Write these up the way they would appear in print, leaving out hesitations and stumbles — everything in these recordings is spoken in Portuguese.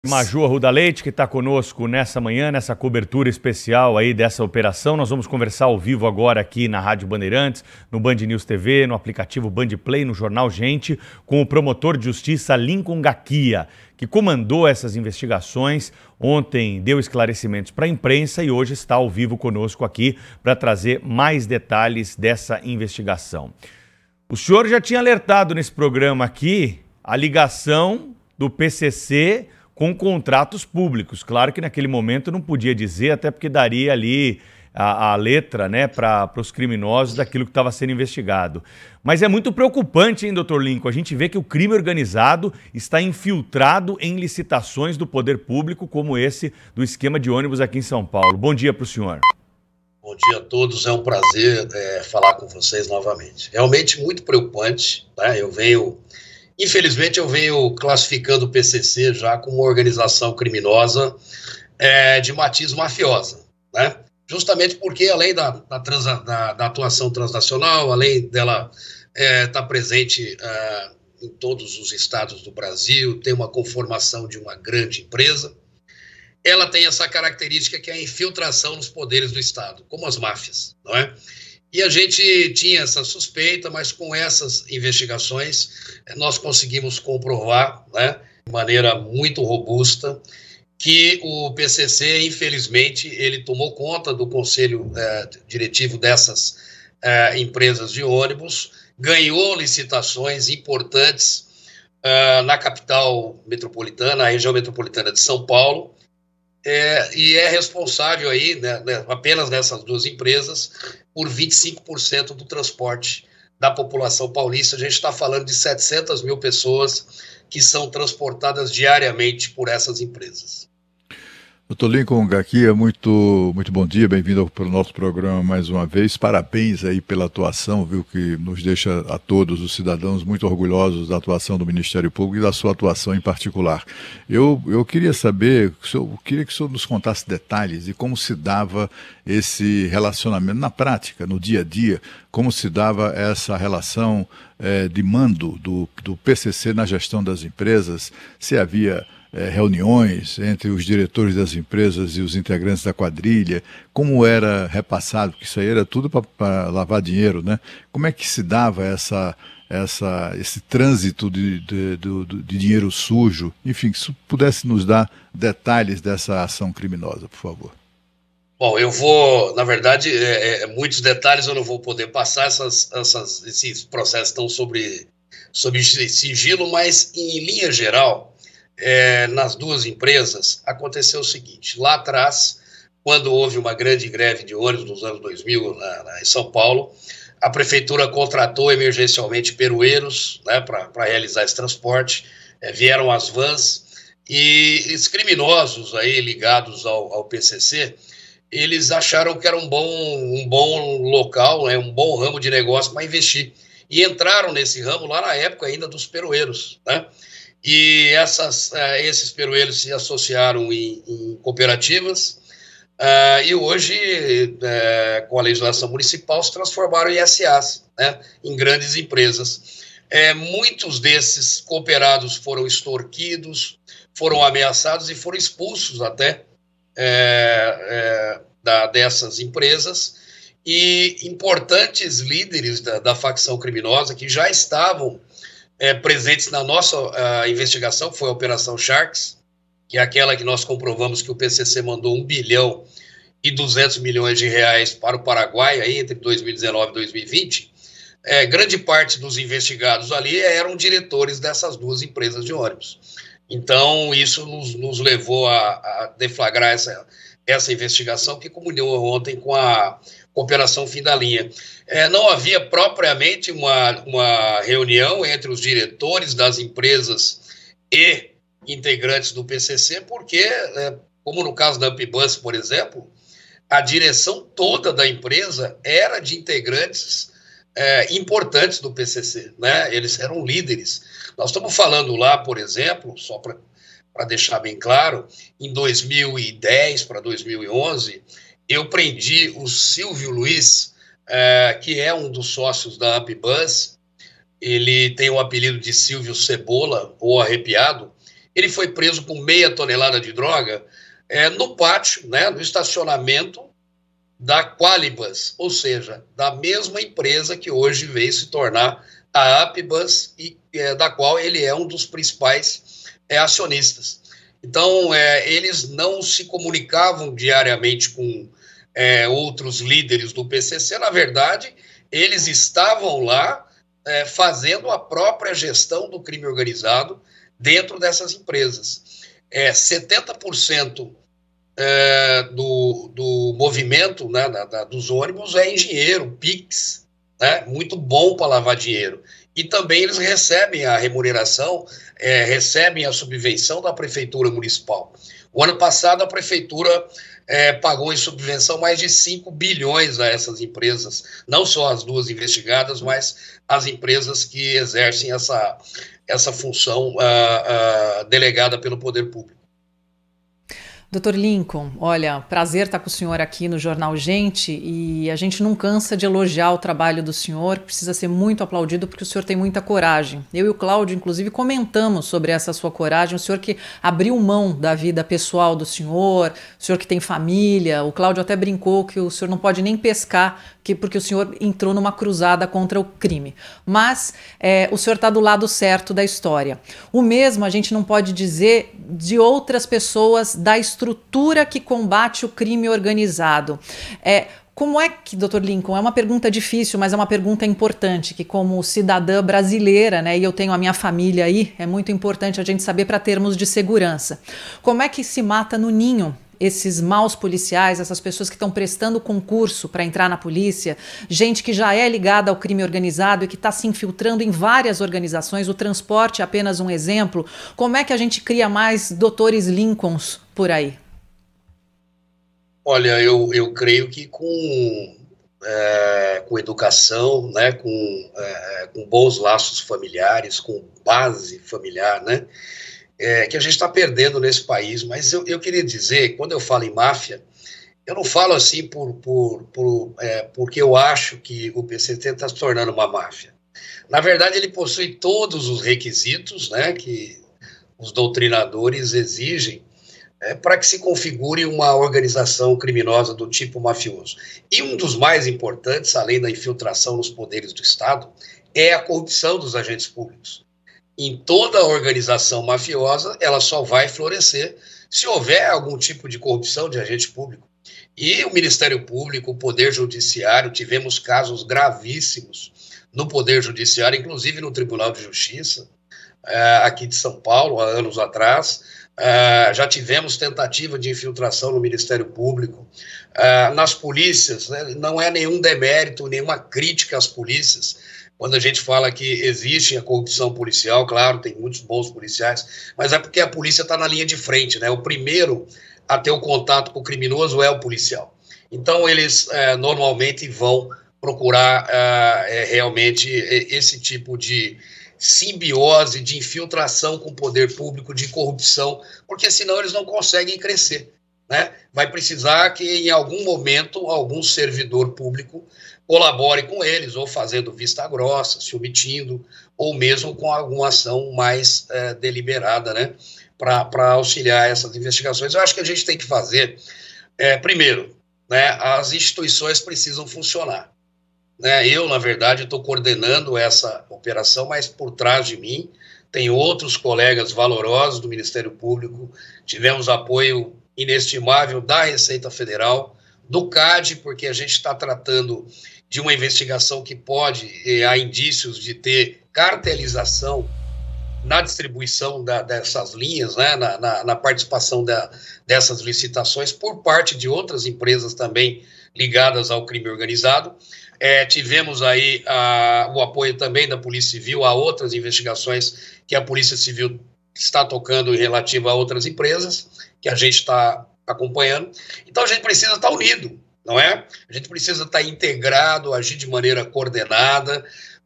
Maju Arruda Leite, que está conosco nessa manhã, nessa cobertura especial aí dessa operação. Nós vamos conversar ao vivo agora aqui na Rádio Bandeirantes, no Band News TV, no aplicativo Band Play, no Jornal Gente, com o promotor de justiça Lincoln Gaquia, que comandou essas investigações. Ontem deu esclarecimentos para a imprensa e hoje está ao vivo conosco aqui para trazer mais detalhes dessa investigação. O senhor já tinha alertado nesse programa aqui a ligação do PCC com contratos públicos. Claro que naquele momento não podia dizer, até porque daria ali a letra, né, para os criminosos daquilo que estava sendo investigado. Mas é muito preocupante, hein, doutor Lincoln? A gente vê que o crime organizado está infiltrado em licitações do poder público, como esse do esquema de ônibus aqui em São Paulo. Bom dia para o senhor. Bom dia a todos, é um prazer falar com vocês novamente. Realmente muito preocupante, né? Infelizmente, eu venho classificando o PCC já como uma organização criminosa de matiz mafiosa, né? Justamente porque, além da atuação transnacional, além dela estar presente em todos os estados do Brasil, tem uma conformação de uma grande empresa, ela tem essa característica que é a infiltração nos poderes do Estado, como as máfias, não é? E a gente tinha essa suspeita, mas com essas investigações nós conseguimos comprovar, né, de maneira muito robusta, que o PCC, infelizmente, ele tomou conta do conselho diretivo dessas empresas de ônibus, ganhou licitações importantes na capital metropolitana, na região metropolitana de São Paulo, e é responsável aí, né, apenas nessas duas empresas, por 25% do transporte da população paulista. A gente está falando de 700 mil pessoas que são transportadas diariamente por essas empresas. Doutor Lincoln Gaquia, muito bom dia, bem-vindo para o nosso programa mais uma vez. Parabéns aí pela atuação, viu, que nos deixa a todos os cidadãos muito orgulhosos da atuação do Ministério Público e da sua atuação em particular. Eu queria saber, queria que o senhor nos contasse detalhes de como se dava esse relacionamento na prática, no dia a dia, como se dava essa relação de mando do PCC na gestão das empresas, se havia reuniões entre os diretores das empresas e os integrantes da quadrilha, como era repassado, porque isso aí era tudo para lavar dinheiro, né? Como é que se dava esse trânsito de dinheiro sujo? Enfim, se pudesse nos dar detalhes dessa ação criminosa, por favor. Bom, eu vou, na verdade, muitos detalhes eu não vou poder passar, esses processos estão sob sigilo, mas em linha geral, nas duas empresas, aconteceu o seguinte: lá atrás, quando houve uma grande greve de ônibus nos anos 2000 em São Paulo, a prefeitura contratou emergencialmente perueiros, né, para realizar esse transporte, vieram as vans, e os criminosos aí ligados ao PCC, eles acharam que era um bom local, né, um bom ramo de negócio para investir, e entraram nesse ramo lá na época ainda dos perueiros, né? E esses perueiros se associaram em cooperativas e hoje, com a legislação municipal, se transformaram em SAs, né, em grandes empresas. Muitos desses cooperados foram extorquidos, foram ameaçados e foram expulsos até dessas empresas, e importantes líderes da facção criminosa que já estavam presentes na nossa investigação, que foi a Operação Sharks, que é aquela que nós comprovamos que o PCC mandou 1 bilhão e 200 milhões de reais para o Paraguai, aí, entre 2019 e 2020, grande parte dos investigados ali eram diretores dessas duas empresas de ônibus. Então, isso nos levou a deflagrar essa investigação, que culminou ontem com a Operação Fim da Linha. Não havia propriamente uma reunião entre os diretores das empresas e integrantes do PCC, porque, como no caso da Ampibus, por exemplo, a direção toda da empresa era de integrantes importantes do PCC, né? Eles eram líderes. Nós estamos falando lá, por exemplo, só para deixar bem claro, em 2010 para 2011, eu prendi o Silvio Luiz, que é um dos sócios da Ampibus. Ele tem o apelido de Silvio Cebola, ou Arrepiado, ele foi preso com meia tonelada de droga no pátio, né, no estacionamento da Qualibus, ou seja, da mesma empresa que hoje veio se tornar a Apibus, e da qual ele é um dos principais acionistas. Então, eles não se comunicavam diariamente com outros líderes do PCC. Na verdade, eles estavam lá fazendo a própria gestão do crime organizado dentro dessas empresas. 70% do movimento, né, dos ônibus em dinheiro, PIX, né, muito bom para lavar dinheiro. E também eles recebem a remuneração, recebem a subvenção da Prefeitura Municipal. O ano passado, a Prefeitura pagou em subvenção mais de 5 bilhões a essas empresas, não só as duas investigadas, mas as empresas que exercem essa função delegada pelo Poder Público. Dr. Lincoln, olha, prazer estar com o senhor aqui no Jornal Gente, e a gente não cansa de elogiar o trabalho do senhor, precisa ser muito aplaudido porque o senhor tem muita coragem. Eu e o Cláudio, inclusive, comentamos sobre essa sua coragem, o senhor que abriu mão da vida pessoal do senhor, o senhor que tem família, o Cláudio até brincou que o senhor não pode nem pescar, porque o senhor entrou numa cruzada contra o crime. Mas o senhor está do lado certo da história. O mesmo a gente não pode dizer de outras pessoas da estrutura que combate o crime organizado. Como é que, Dr. Lincoln, é uma pergunta difícil, mas é uma pergunta importante, que como cidadã brasileira, né, e eu tenho a minha família aí, é muito importante a gente saber para termos de segurança. Como é que se mata no ninho esses maus policiais, essas pessoas que estão prestando concurso para entrar na polícia, gente que já é ligada ao crime organizado e que está se infiltrando em várias organizações, o transporte é apenas um exemplo. Como é que a gente cria mais doutores Lincolns por aí? Olha, eu creio que com educação, né, com bons laços familiares, com base familiar, né, que a gente está perdendo nesse país. Mas eu queria dizer, quando eu falo em máfia, eu não falo assim porque eu acho que o PCC está se tornando uma máfia. Na verdade, ele possui todos os requisitos, né, que os doutrinadores exigem para que se configure uma organização criminosa do tipo mafioso. E um dos mais importantes, além da infiltração nos poderes do Estado, é a corrupção dos agentes públicos. Em toda organização mafiosa, ela só vai florescer se houver algum tipo de corrupção de agente público. E o Ministério Público, o Poder Judiciário, tivemos casos gravíssimos no Poder Judiciário, inclusive no Tribunal de Justiça, aqui de São Paulo, há anos atrás. Já tivemos tentativa de infiltração no Ministério Público, nas polícias, né? Não é nenhum demérito, nenhuma crítica às polícias. Quando a gente fala que existe a corrupção policial, claro, tem muitos bons policiais, mas é porque a polícia está na linha de frente, né? O primeiro a ter o contato com o criminoso é o policial. Então, eles normalmente vão procurar realmente esse tipo de simbiose, de infiltração com o poder público, de corrupção, porque senão eles não conseguem crescer, né? Vai precisar que em algum momento algum servidor público colabore com eles, ou fazendo vista grossa, se omitindo, ou mesmo com alguma ação mais deliberada, né, para auxiliar essas investigações. Eu acho que a gente tem que fazer, primeiro, né, as instituições precisam funcionar. Eu, na verdade, estou coordenando essa operação, mas por trás de mim tem outros colegas valorosos do Ministério Público, tivemos apoio inestimável da Receita Federal, do CAD, porque a gente está tratando de uma investigação que há indícios de ter cartelização na distribuição dessas linhas, né, na participação dessas licitações por parte de outras empresas também ligadas ao crime organizado. Tivemos aí o apoio também da Polícia Civil a outras investigações que a Polícia Civil está tocando em relativo a outras empresas, que a gente está acompanhando. Então a gente precisa estar unido, não é? A gente precisa estar integrado, agir de maneira coordenada,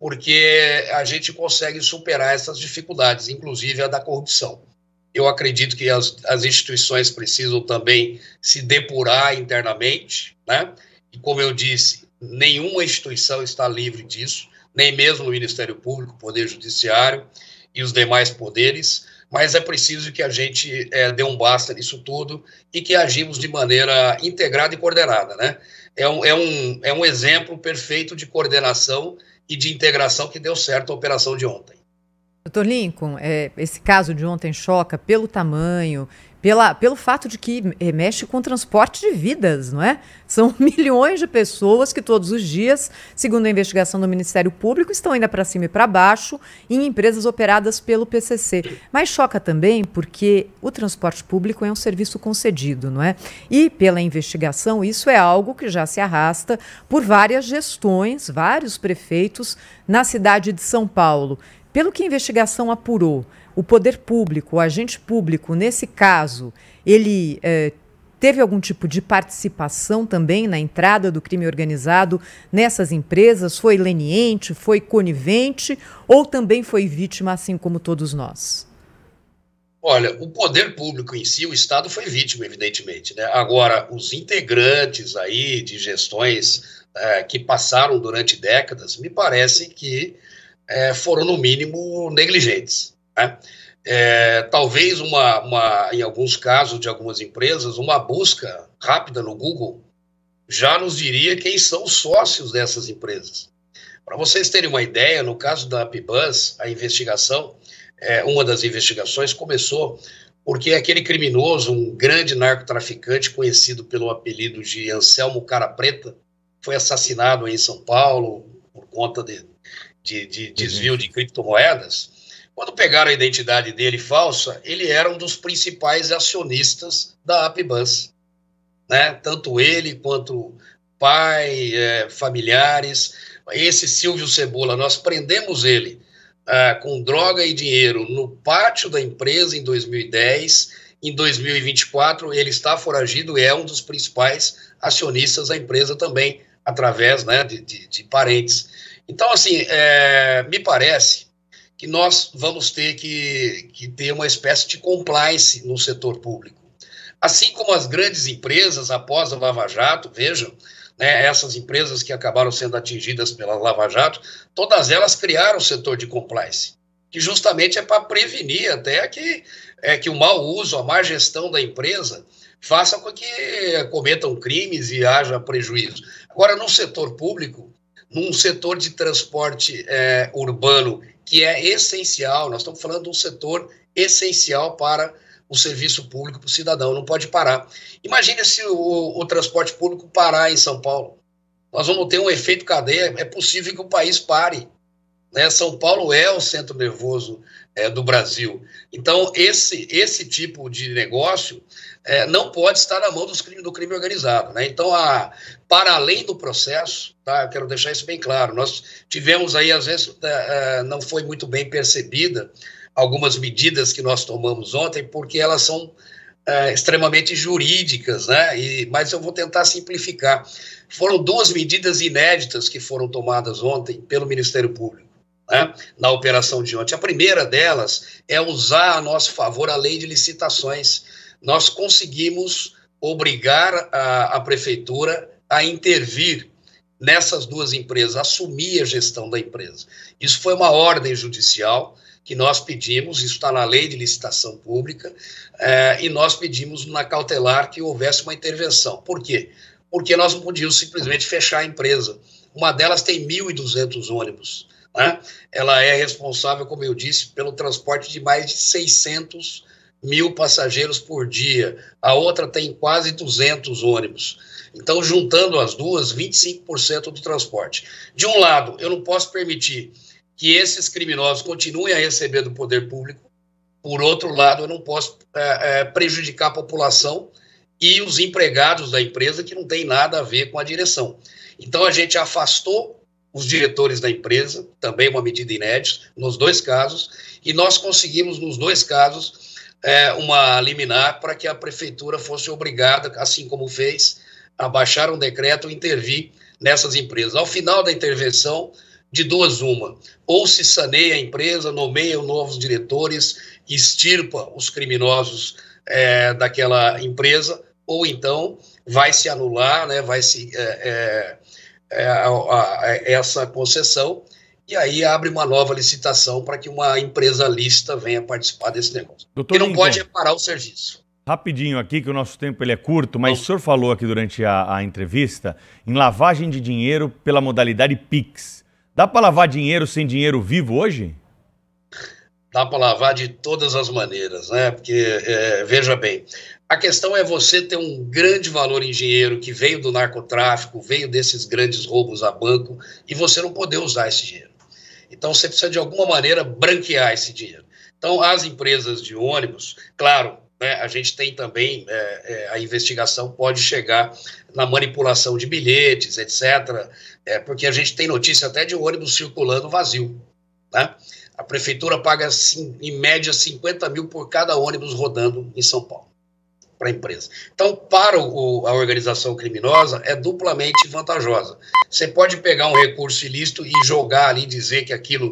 porque a gente consegue superar essas dificuldades, inclusive a da corrupção. Eu acredito que as instituições precisam também se depurar internamente, né? E como eu disse, nenhuma instituição está livre disso, nem mesmo o Ministério Público, o Poder Judiciário e os demais poderes. mas é preciso que a gente dê um basta nisso tudo e que agimos de maneira integrada e coordenada, né? É um exemplo perfeito de coordenação e de integração que deu certo a operação de ontem. Dr. Lincoln, esse caso de ontem choca pelo tamanho, pelo fato de que mexe com o transporte de vidas, não é? São milhões de pessoas que todos os dias, segundo a investigação do Ministério Público, estão indo para cima e para baixo em empresas operadas pelo PCC. Mas choca também porque o transporte público é um serviço concedido, não é? E pela investigação, isso é algo que já se arrasta por várias gestões, vários prefeitos na cidade de São Paulo. Pelo que a investigação apurou, o poder público, o agente público, nesse caso, ele teve algum tipo de participação também na entrada do crime organizado nessas empresas? Foi leniente, foi conivente ou também foi vítima, assim como todos nós? Olha, o poder público em si, o Estado foi vítima, evidentemente, né? Agora, os integrantes aí de gestões que passaram durante décadas, me parece que foram, no mínimo, negligentes, né? Talvez em alguns casos de algumas empresas, uma busca rápida no Google já nos diria quem são os sócios dessas empresas. Para vocês terem uma ideia, no caso da AppBus, a investigação, uma das investigações começou porque aquele criminoso, um grande narcotraficante conhecido pelo apelido de Anselmo Cara Preta, foi assassinado aí em São Paulo por conta de desvio de criptomoedas. Quando pegaram a identidade dele falsa, ele era um dos principais acionistas da AppBus, né? Tanto ele quanto pai, familiares. Esse Silvio Cebola, nós prendemos ele com droga e dinheiro no pátio da empresa em 2010. Em 2024, ele está foragido e é um dos principais acionistas da empresa também, através, né, de parentes. Então, assim, me parece que nós vamos ter que ter uma espécie de compliance no setor público. Assim como as grandes empresas, após a Lava Jato, vejam, né, essas empresas que acabaram sendo atingidas pela Lava Jato, todas elas criaram o setor de compliance, que justamente é para prevenir até que o mau uso, a má gestão da empresa faça com que cometam crimes e haja prejuízo. Agora, no setor público, num setor de transporte urbano, que é essencial, nós estamos falando de um setor essencial para o serviço público para o cidadão, não pode parar. Imagine se o transporte público parar em São Paulo. Nós vamos ter um efeito cadeia, é possível que o país pare, né? São Paulo é o centro nervoso do Brasil. Então, esse tipo de negócio não pode estar na mão do crime organizado, né? Então, para além do processo, tá? Eu quero deixar isso bem claro, nós tivemos aí, às vezes, não foi muito bem percebida algumas medidas que nós tomamos ontem, porque elas são extremamente jurídicas, né? Mas eu vou tentar simplificar. Foram duas medidas inéditas que foram tomadas ontem pelo Ministério Público, né, na operação de ontem. A primeira delas é usar a nosso favor a lei de licitações. Nós conseguimos obrigar a prefeitura a intervir nessas duas empresas, assumir a gestão da empresa. Isso foi uma ordem judicial que nós pedimos, isso está na lei de licitação pública, e nós pedimos na cautelar que houvesse uma intervenção. Por quê? Porque nós não podíamos simplesmente fechar a empresa. Uma delas tem 1.200 ônibus, né? Ela é responsável, como eu disse, pelo transporte de mais de 600 mil passageiros por dia. A outra tem quase 200 ônibus. Então, juntando as duas, 25% do transporte. De um lado, eu não posso permitir que esses criminosos continuem a receber do poder público. Por outro lado, eu não posso prejudicar a população e os empregados da empresa que não tem nada a ver com a direção. Então, a gente afastou os diretores da empresa, também uma medida inédita, nos dois casos, e nós conseguimos, nos dois casos, uma liminar para que a prefeitura fosse obrigada, assim como fez, a baixar um decreto e intervir nessas empresas. Ao final da intervenção, de duas uma, ou se saneia a empresa, nomeia novos diretores, extirpa os criminosos daquela empresa, ou então vai se anular, né, vai se essa concessão e aí abre uma nova licitação para que uma empresa lícita venha participar desse negócio. Doutor E não Lincoln, pode parar o serviço. rapidinho aqui, que o nosso tempo ele é curto, mas o senhor falou aqui durante a entrevista em lavagem de dinheiro pela modalidade Pix. Dá para lavar dinheiro sem dinheiro vivo hoje? Dá para lavar de todas as maneiras, né? Porque, veja bem, a questão é você ter um grande valor em dinheiro que veio do narcotráfico, veio desses grandes roubos a banco, e você não poder usar esse dinheiro. Então, você precisa, de alguma maneira, branquear esse dinheiro. Então, as empresas de ônibus, claro, né, a gente tem também, a investigação pode chegar na manipulação de bilhetes, etc., porque a gente tem notícia até de ônibus circulando vazio, né? A prefeitura paga, em média, 50 mil por cada ônibus rodando em São Paulo, para a empresa. Então, para a organização criminosa, é duplamente vantajosa. Você pode pegar um recurso ilícito e jogar ali, dizer que aquilo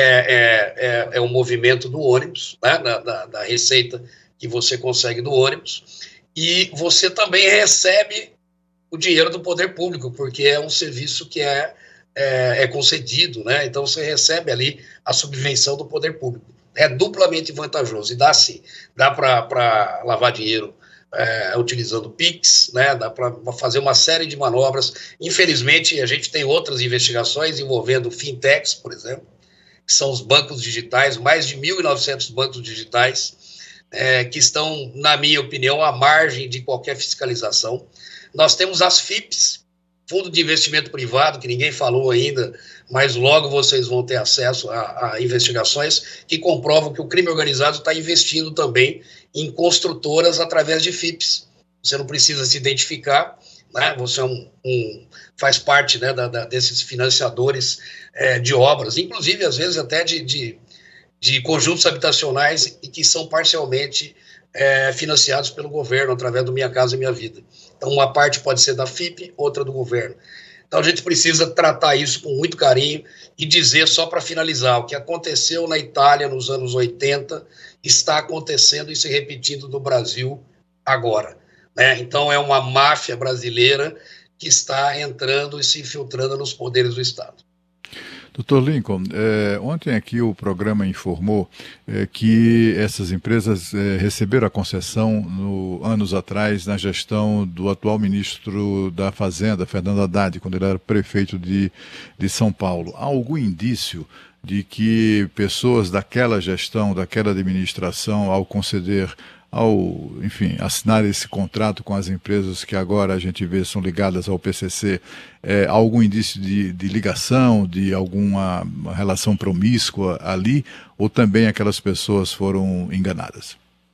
é um movimento do ônibus, né, da receita que você consegue do ônibus, e você também recebe o dinheiro do poder público, porque é um serviço que é concedido, né? Então você recebe ali a subvenção do poder público. É duplamente vantajoso, e dá sim, dá para lavar dinheiro utilizando Pix, né? Dá para fazer uma série de manobras. Infelizmente, a gente tem outras investigações envolvendo fintechs, por exemplo, que são os bancos digitais, mais de 1.900 bancos digitais, que estão, na minha opinião, à margem de qualquer fiscalização. Nós temos as FIPs, Fundo de Investimento Privado, que ninguém falou ainda, mas logo vocês vão ter acesso a investigações que comprovam que o crime organizado está investindo também em construtoras através de FIPs. Você não precisa se identificar, né? Você faz parte, né, desses financiadores de obras, inclusive, às vezes, até de conjuntos habitacionais, e que são parcialmente financiados pelo governo através do Minha Casa Minha Vida. Então, uma parte pode ser da FIP, outra do governo. Então, a gente precisa tratar isso com muito carinho e dizer, só para finalizar, o que aconteceu na Itália nos anos 80 está acontecendo e se repetindo no Brasil agora, né? Então, é uma máfia brasileira que está entrando e se infiltrando nos poderes do Estado. Doutor Lincoln, ontem aqui o programa informou que essas empresas receberam a concessão anos atrás na gestão do atual ministro da Fazenda, Fernando Haddad, quando ele era prefeito de São Paulo. Há algum indício de que pessoas daquela gestão, daquela administração, ao conceder, enfim, assinar esse contrato com as empresas que agora a gente vê são ligadas ao PCC, algum indício de ligação, de alguma relação promíscua ali, ou também aquelas pessoas foram enganadas?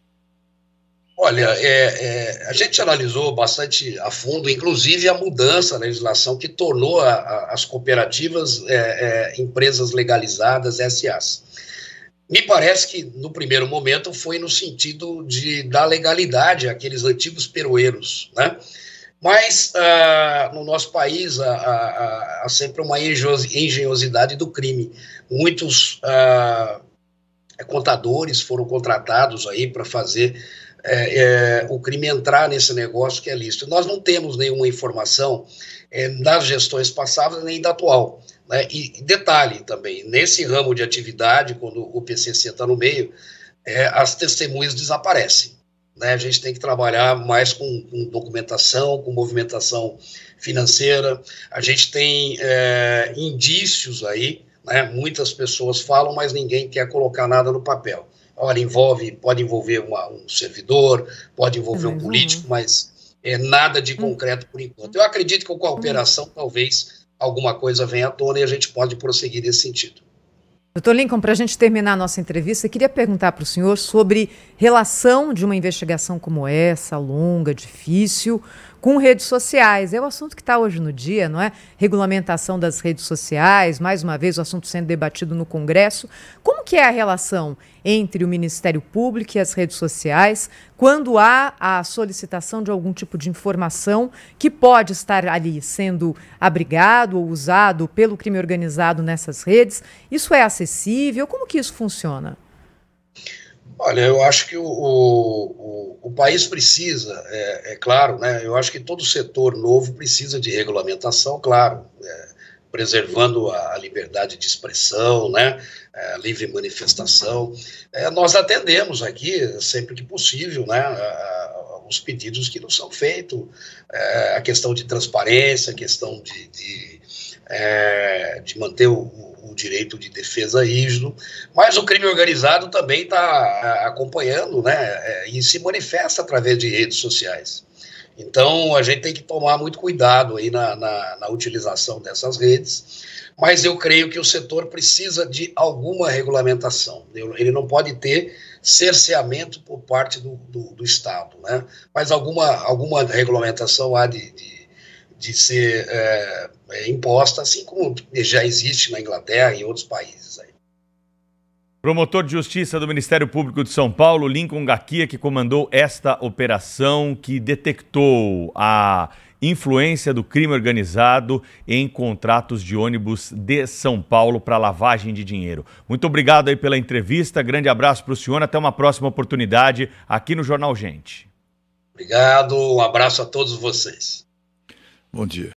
Olha, a gente analisou bastante a fundo, inclusive a mudança na legislação que tornou as cooperativas empresas legalizadas, SAs. Me parece que, no primeiro momento, foi no sentido de dar legalidade àqueles antigos peroeiros, né? Mas, no nosso país, há sempre uma engenhosidade do crime. Muitos contadores foram contratados aí para fazer o crime entrar nesse negócio que é lícito. Nós não temos nenhuma informação das gestões passadas nem da atual. Né? E detalhe também, nesse ramo de atividade, quando o PCC está no meio, as testemunhas desaparecem, né? A gente tem que trabalhar mais com documentação, com movimentação financeira. A gente tem indícios aí, né? Muitas pessoas falam, mas ninguém quer colocar nada no papel. Olha, pode envolver um servidor, pode envolver um político, mas nada de concreto por enquanto. Eu acredito que com a operação, talvez alguma coisa vem à tona e a gente pode prosseguir nesse sentido. Doutor Lincoln, para a gente terminar a nossa entrevista, eu queria perguntar para o senhor sobre relação de uma investigação como essa, longa, difícil, com redes sociais. É o assunto que está hoje no dia, não é? Regulamentação das redes sociais, mais uma vez o assunto sendo debatido no Congresso. Como que é a relação entre o Ministério Público e as redes sociais quando há a solicitação de algum tipo de informação que pode estar ali sendo abrigado ou usado pelo crime organizado nessas redes? Isso é acessível? Como que isso funciona? Olha, eu acho que o país precisa, claro, né? Eu acho que todo setor novo precisa de regulamentação, claro. preservando a liberdade de expressão, né, a livre manifestação. Nós atendemos aqui, sempre que possível, né, os pedidos que nos são feitos, a questão de transparência, a questão de manter o direito de defesa rígido, mas o crime organizado também está acompanhando, né, e se manifesta através de redes sociais. Então, a gente tem que tomar muito cuidado aí na utilização dessas redes, mas eu creio que o setor precisa de alguma regulamentação. Ele não pode ter cerceamento por parte do Estado, né? Mas alguma regulamentação há de ser imposta, assim como já existe na Inglaterra e em outros países aí. Promotor de Justiça do Ministério Público de São Paulo, Lincoln Gaquia, que comandou esta operação que detectou a influência do crime organizado em contratos de ônibus de São Paulo para lavagem de dinheiro. Muito obrigado aí pela entrevista, grande abraço para o senhor, até uma próxima oportunidade aqui no Jornal Gente. Obrigado, um abraço a todos vocês. Bom dia.